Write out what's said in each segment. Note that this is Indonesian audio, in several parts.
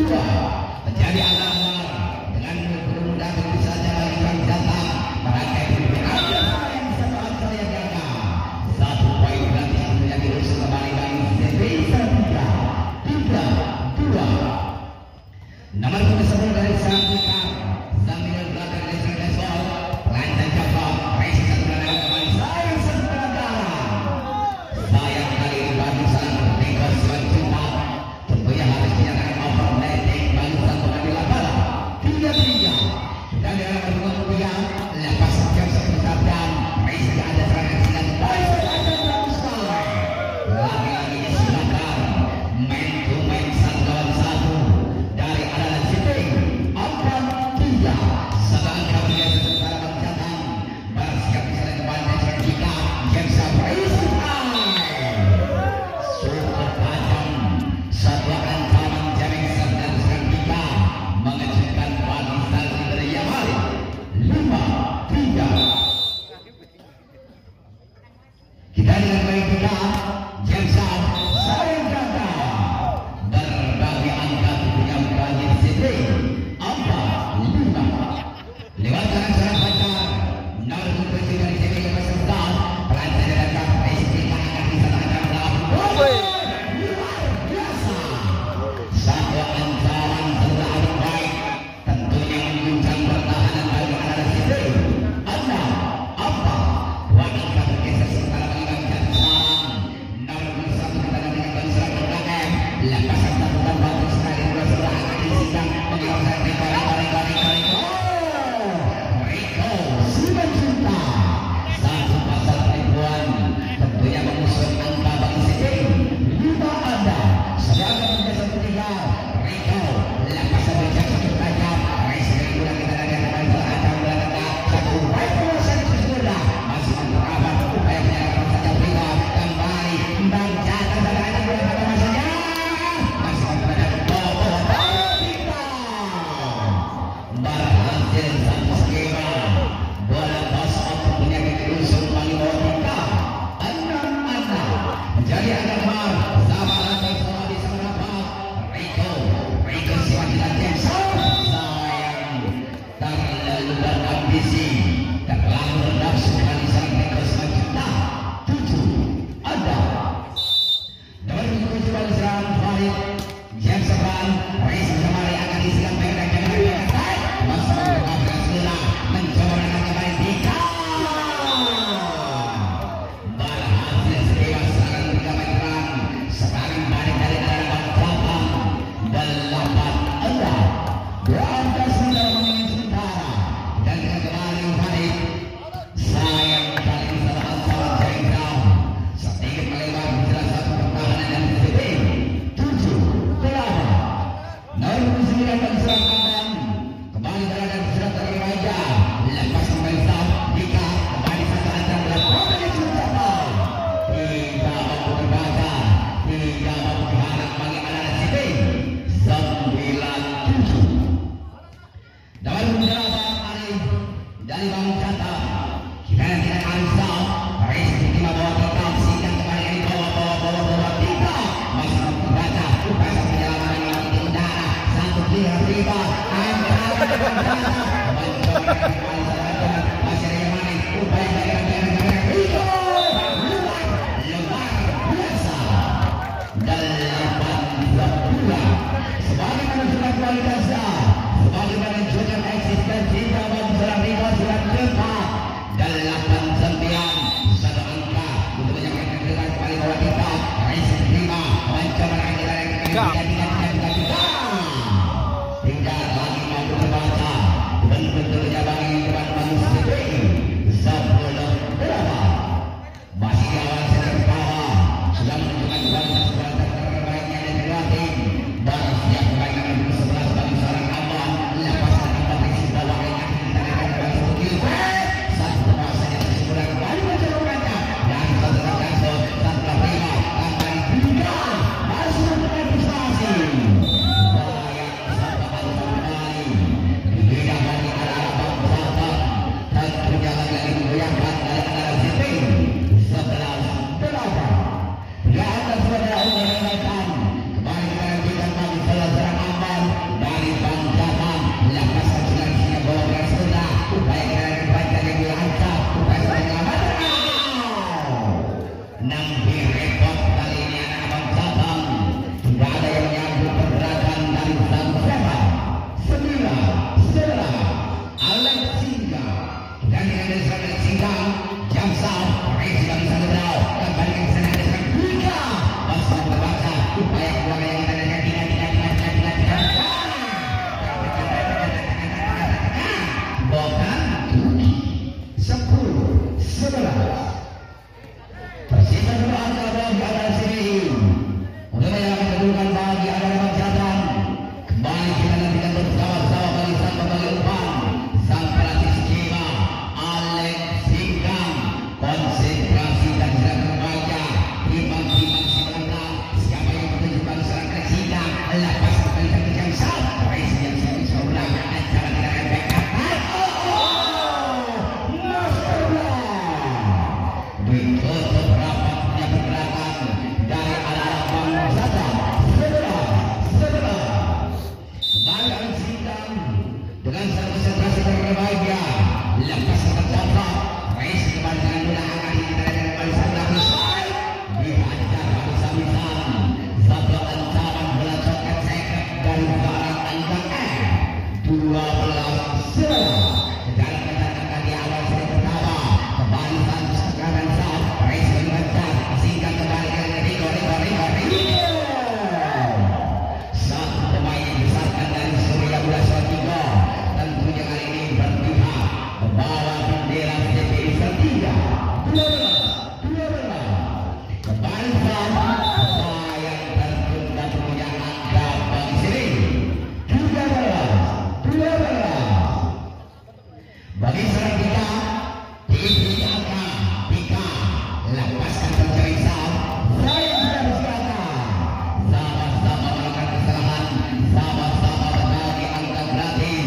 Terjadi alarm dengan bermudah bisa jalan yang datang mereka ada yang satu aktor yang gagal. Satu poin gratis menjadi usul kembali dari Desa 3-2. Nomor 10 dari Sandika sambil belakang dari Sandesol lancar Java resisten berada kembali sayang sebenarnya sayang kali ini bagi salah bertingkah selanjutnya tentunya harus dinyatakan overletting bagi satu mengambil bola 3-3 dan dalam pertemuan ketiga lepas jam sebesarkan Messi ada serangan silat baik bagus sekali lagi-lagi silakan main to main satu lawan satu dari adalah Ziting 4-3 sedang kami sementara mencatat bersiap misalnya kembali dari kita James Racing super tajam satu ancaman jaring dan serang kita mengejutkan bagi strategi dari Yamari 5-3 kita dengan baik kita James sayang gagal berbagi angka punya bagi Ziting 4-5 lewat kanan serang pacar nomor 7 dari Ziting ke peserta pelancar dan kaki Ziting akan bisa tangkap dalam luar biasa satu ancaman setelah baik tentunya mengguncang pertahanan bagi adalah Ziting 6-4 wanita bergeser sementara bagi Bang Jackson nomor 21 kita nantikan bagi serang ke belakang lepasan tabukan batu sekali dua sebelah akan disidang mengeluarkan Rico Siman Cinta satu pasal ribuan tentunya mengusung angka bagi Ziting 5 ada sedangkan bergeser ketiga Rico lepasan berjasa tajam residen gula kita lagi akan beracam belakang satu rifle Sanchez muda masih mengerabat upaya penyerangan saja Rico kembali dan jatuh dari atas bola pada masanya masih mengerabat bola kita berhasil satu skema bola bos untuk penyakit usung bagi Monika 6-6 menjadi agak mar sama lantai semua di sana Rico simak kita James sayang terlalu berambisi terlalu bernafsu kali serang Rico selanjutnya 7 ada nomor 7 bagi serang Farid James Serang Racing kembali akan disilang baik dan jangan masuk ke sebelah mencoba menekan kembali Dika berhasil sedewa serangan 3 meteran serangan balik dari arah belakang 8-6 berangkat sementara mengingat sementara dan dengan kembali Farid sayang kali ini salah ancaman jaring down sedikit melewat jelas satu pertahanan dan Ziting 7-8 nomor 9 bagi serang kanan kembali berada di surat dari Raja lepas kembali sahab Dika kembali satu ancaman berapa yang sudah tidak mampu berbaca tidak mampu berharap bagi adalah Ziting 9-7 nomor 8 Arif dari Bang Jata kita tidak Arisa Racing Tima bawa tetap sidang kembali dari bawah Dika masih mampu berbaca upaya perjalanan yang di udara satu kira tiba antara mencoba kembali salah masih ada yang manis upaya perjalanan Rico luar biasa 8-2 sebagaimana sudah kualitasnya sebagaimana junior eksistensi dalam serang Rico sudah cepat 8-9 satu angka untuk menyampaikan dengan kembali bahwa kita Racing 5 mencoba lagi tidak lagi mampu terbaca berbahagia. Lepas tercatat, race kembali dengan mudah akan dikendalikan kembali sebelah selesai. Dihajar habis-habisan. Satu ancaman bola coket seket dari barang Anjang M. 12-11. Dalam pertandingan di awal set pertama, kembali satu serangan sah. Race mengejar, singkat kembali ke Rico. Satu pemain yang besarkan dari Surya Muda Salatiga. Tentunya kali ini berpihak membawa bendera CPI Salatiga. 12. Kembali sama sayang tertunda punya angka bagi sini. 13. Bagi Salatiga tinggi angka 3. Lepaskan pencari saham. Saya sudah berkata sama-sama melakukan kesalahan, sama-sama berbagi angka gratis.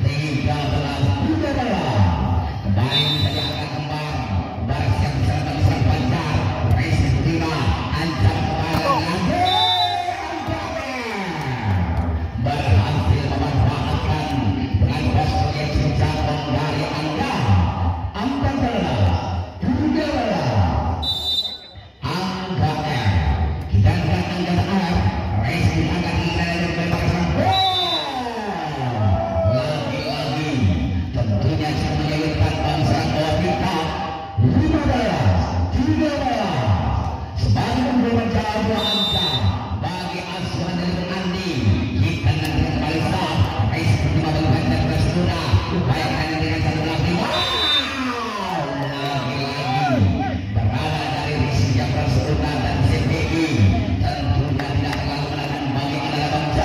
13. Kembali menjadi angka kembang. Baris yang besar pancar. Race kelima. Ancam kembali lagi. Berhasil memanfaatkan dengan proyeksi cabang dari angka 14. 13. Angka R. Kita lihat angka R. Race diangkat kita dari berbagai lagi-lagi tentunya bisa menyebutkan bangsa kita. 13. Sebagai membaca dua angka bagi asuhan dari Andi. Kita nanti kembali sah. Race pertama berbanyak bersudah. Upayakan dengan satu lagi. Lagi-lagi berada dari Rizky yang bersudah dan CPI. Tentunya tidak terlalu menahan bagi adalah bangsa.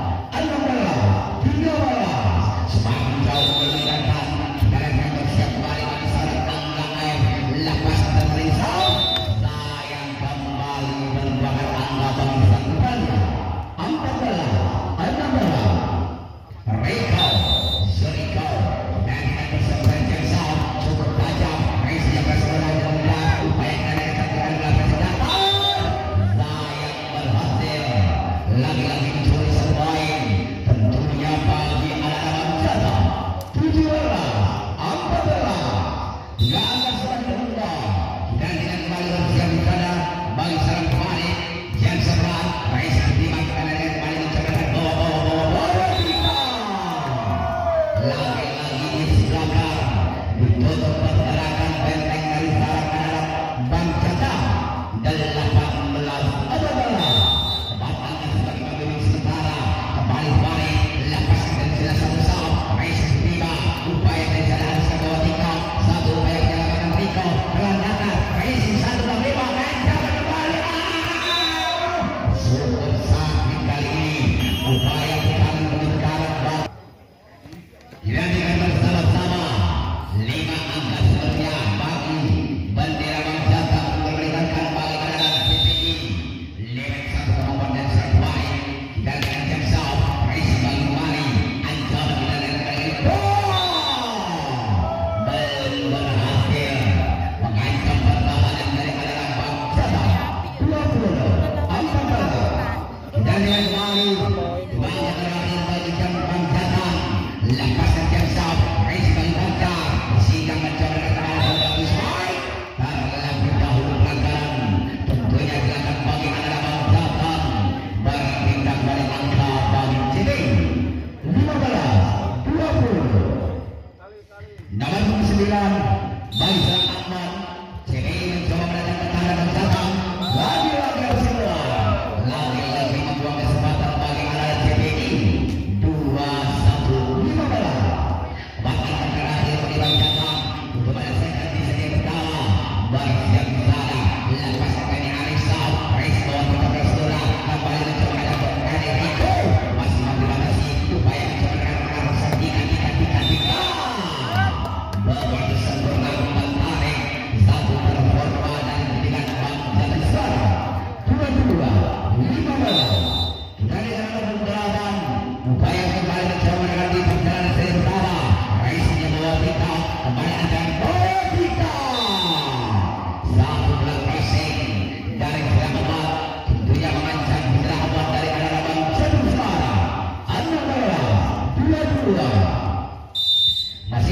13. Semakin jauh meninggalkan dan yang bersiap kembali bagi syarat angka F. Lepas terlisau. Sayang kembali berbuahan angka bangsa kembali. 14. Rico Zuriko dan dengan berseberangan yang sah cukup tajam. Race yang bersudah dan mudah. Upaya dari ketentuan belakang senjata. Sayang berhasil. Lagi-lagi mencuri satu poin. Tentunya bagi anak-anak senjata. 17. 14. Tidak akan semakin mudah. Dan dengan kembali bersiap di sana bagi serang kembali. Yang sebelah race ketimbang karena dia kembali mencobakan bawa. Lagi-lagi di belakang ditutup pergerakan benteng dari sarang anak bangsa. 18 adalah batalkan sebagai pemimpin sementara. Kembali balik lepaskan dari sila satu saham. Race ketiga upaya dari sana haruskan bawa Rico. Satu upaya penyelamatan Rico pelan datang. Race satu dan 5 dan jangan kembali. Cukup sakit kali ini upaya kembali meninggalkan. Dilanjutkan bersama-sama 5 angka sebenarnya bagi bendera bangsa tak memberikan kembali pada CPI. Lewat satu kemampuan dan serang baik. Kita dengan jaksa race bagi kembali. Ancaman kita dengan kali ini. Belum berhasil mengancam pertahanan dari adalah bangsa. 20. 14. Kita dengan kembali. Banyak terakhir bagi jam bangsa. Lepaskan jaksa race bagi bangsa. Sikap mencoba dengan bagus baik. Terlebih dahulu pelanggaran. Tentunya dilakukan bagi adalah bangsa. Berpindah balik angka bagi CPI. 15. 20. Nomor 9 bagi serang Ahmad. CPI mencoba mendatang pertahanan bangsa. Lagi-lagi harus keluar. Lagi-lagi membuang kesempatan bagi adalah CPI. 21. 15. Bahkan terakhir di bangsa untuk menyelesaikan di sesi pertama. Bersiap di sana. Lepaskan dari Arisa. Race bawah kita bersudah. Kembali mencoba dapat dari Rico. Masih membatasi upaya mencoba dengan arus tiga. Begitu sempurna menarik. Satu performa dan dengan bangsa besar. 22. 15. Kita di sana bergerakan. Upaya kembali mencoba dengan di perjalanan seri pertama. Race nya bawa kita. Kembali akan bawa kita. Satu belas racing dari Selamat. Tentunya mengancam Selamat dari adalah bangsa besar. 16. 22. Masih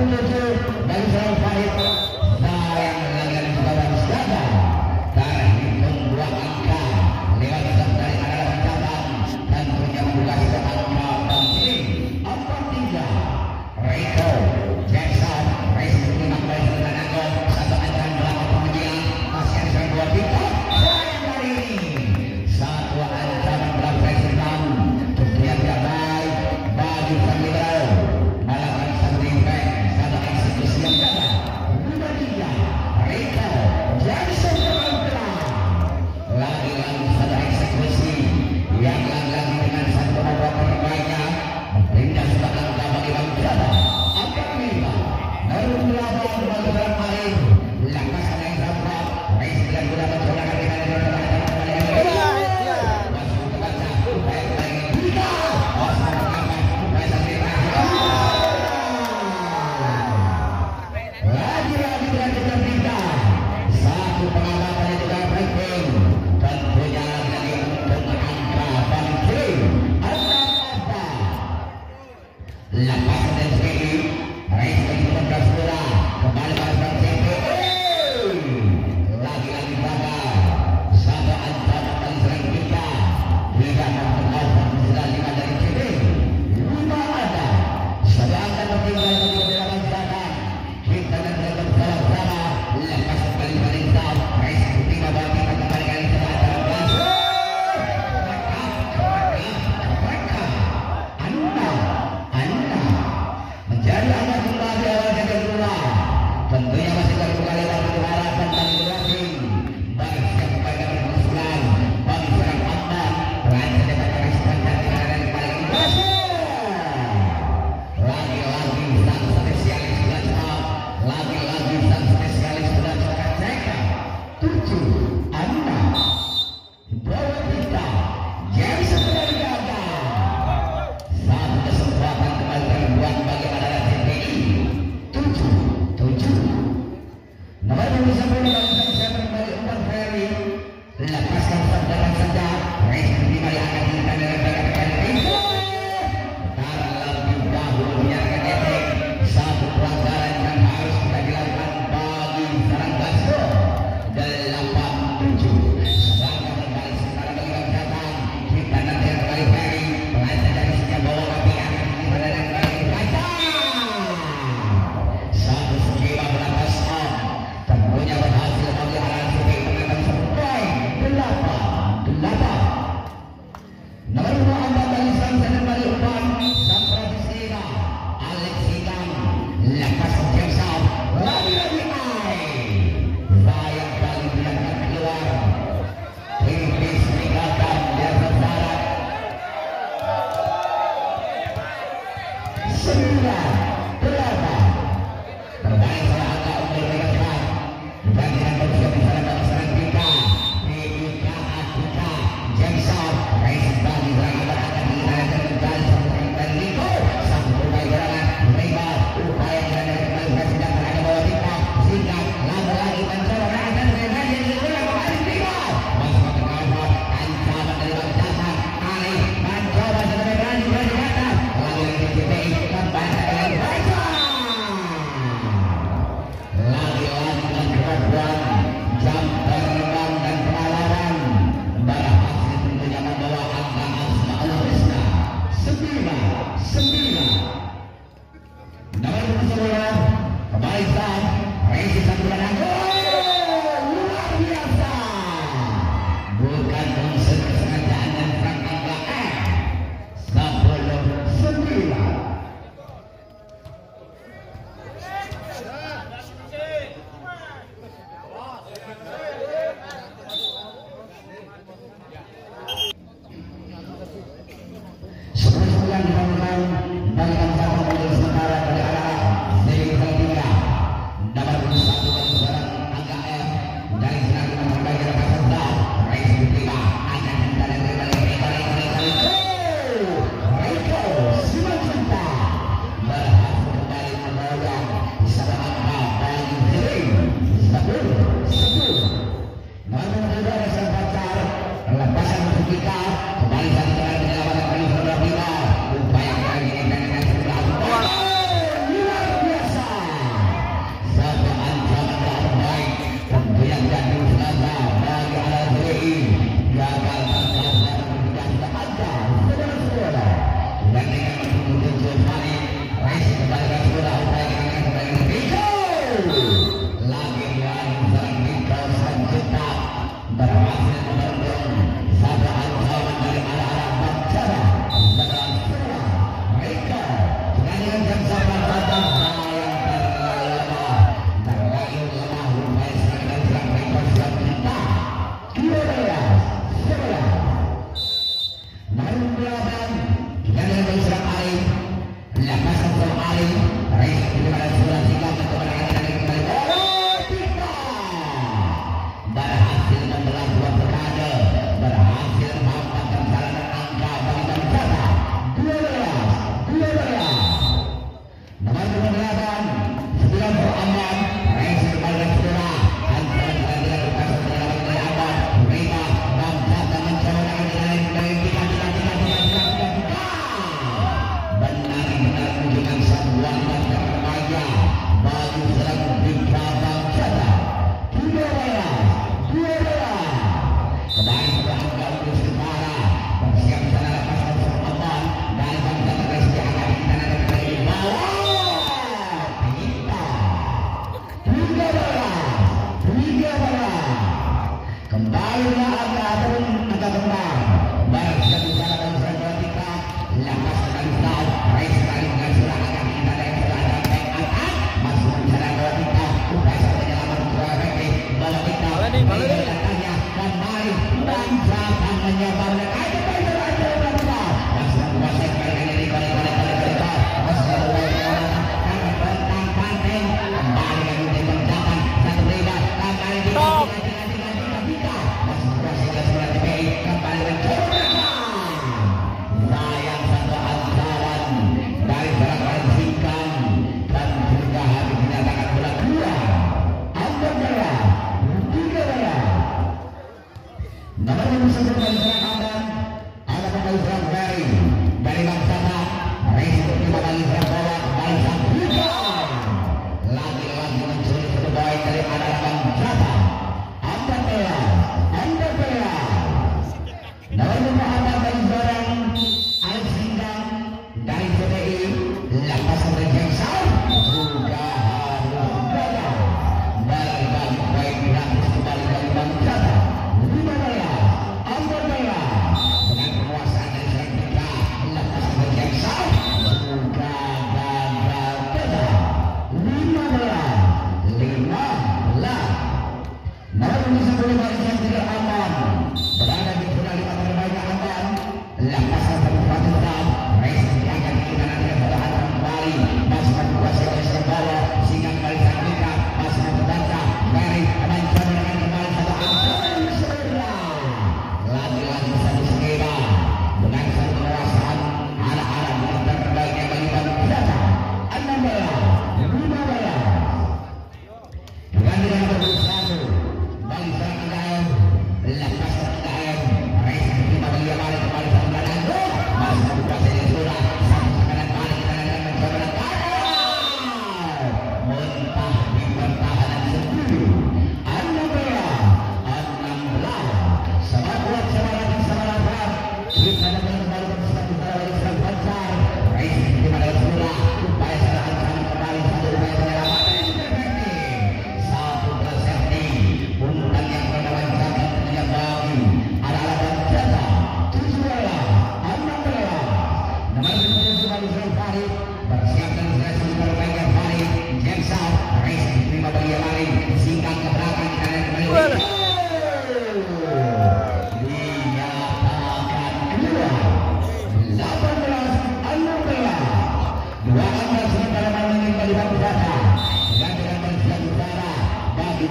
dari Sarang Fahid. Sayang lagi juga bagus gagal. Terhitung 2 angka lewat satu dari adalah cabang dan punya buka satu angka dan sini 4-3. Rico Jackson Racing 15 dan Anggo 1 angka 8 pengejian masih ada 2 tiga. Sayang kali ini 1 ancaman dalam Racing tentunya tidak baik bagi Sambidao. Malahan satu impact, satu eksekusi yang gagal. 5-3 Rico Jackson lagi-lagi satu eksekusi yang lagi-lagi dengan satu nomor terbaiknya memperindah sebuah angka bagi Bang Jaba. Angka 5 nomor 8 bagi Bang Arif. Lepas yang sama Racing dan Buddha mencobakan dengan lagi-lagi berada terpindah. Satu pengamatan yang juga breaking. Tentunya lagi untuk angka bangkit. Apa? Lepas dan sekali. Racing 15 bola. Kembali pada bangkit. Lagi-lagi gagal. Satu ancaman paling sering kita. Tidak memperlakukan sudah 5 dari CD. 5 ada. Satu angka tertinggal bagi beberapa zakat. Kita dan mereka bersama-sama. Lepas kembali perintah. Racing 5 bagi kembali kali selatan. Mereka. Anda. Menjadi amat kembali awal yang kedua. Tentunya masih terbuka lebar untuk harapan bagi Racing. Bersiap kepada permusuhan. Bagi serang Anda. Rancang dapat respon dan keadaan paling berhasil. Lagi-lagi sang spesialis sudah cepat. Lagi-lagi sang spesialis sudah cepat. Ceka 7 Anda 2-3 Jackson kembali gagal. Satu kesempatan kembali terbuat bagi adalah CPI 7 nomor 10 bagi saya kembali Umar Ferry. Lepaskan saudara saja. Racing 5 yang akan dilakukan dengan baik-baik itu. Terlebih dahulu menyerahkan etik. Satu pelanggaran yang harus kita dilakukan bagi Sarang Gasco 8-7. Sedangkan kembali sekarang bagi Bang Jatang. Kita nanti kembali Ferry. Pelajar dari setiap bawah tapi akan dimana dan kembali baca. Satu skema berlapas on. Tentunya berhasil bagi arahan Sufi menangkan 1 poin. 8. Nomor 2 Amba bagi Samsan dan bagi Umpan. Sang Francisina Alex Hidam. Lepas Jackson. Lagi-lagi sayang kali biarkan keluar. Tipis meninggalkan dia berbarat. 9-8. Berbalik saya agak untuk mereka. Gantian bersiap di sana bagi serang kita. PIK Afrika Jackson Racing bagi serangan berakan di sana dan kembali dan Rico. Satu berbaik gerangan lebar. Upaya yang dari kembali Racing dan berada bawah kita. Sehingga lagi-lagi mencoba dan dengan yang diulang kembali Rico. Masuk ke tengah ancaman dari Bang Jatang. Ali mencoba sebagai berani atas. Lagi-lagi CPI kembali dengan baca. Lagi-lagi dengan keraguan jam terbang dan pengalaman berhasil tentunya membawa angka Asma'ul Husna 9. Nomor 10 kembali Sam Racing 1 dan Anggo. Luar biasa. Bukan unsur kesengajaan dan serang angka 10-9. Sebulan dibangun bagi Bang Jatang sementara dari arah dari Salatiga. Nomor 1 bagi seorang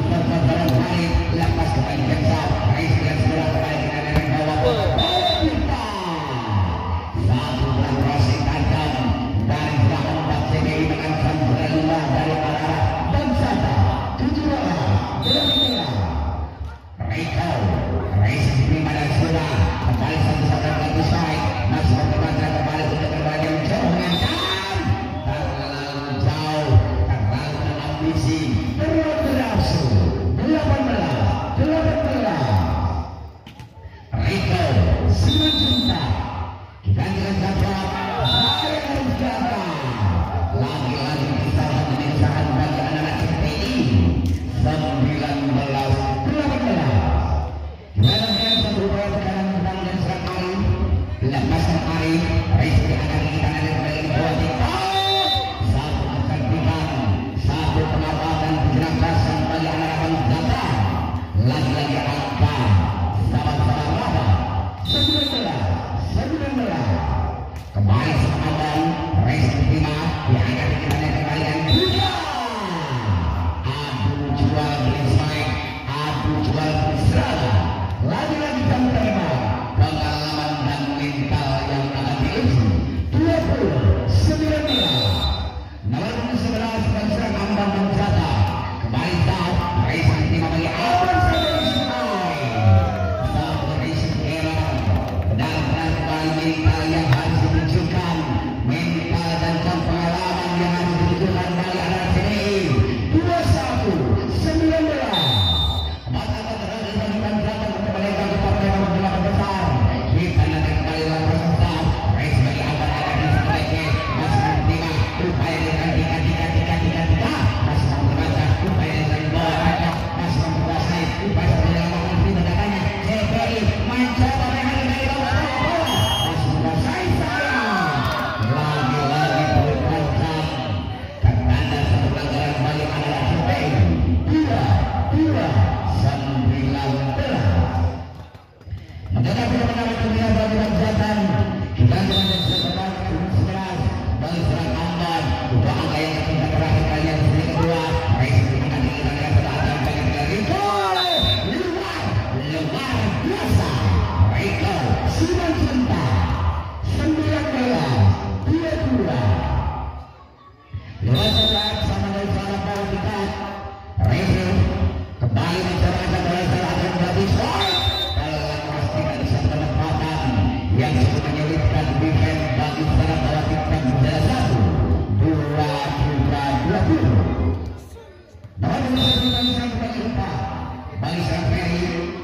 Bagi Ferry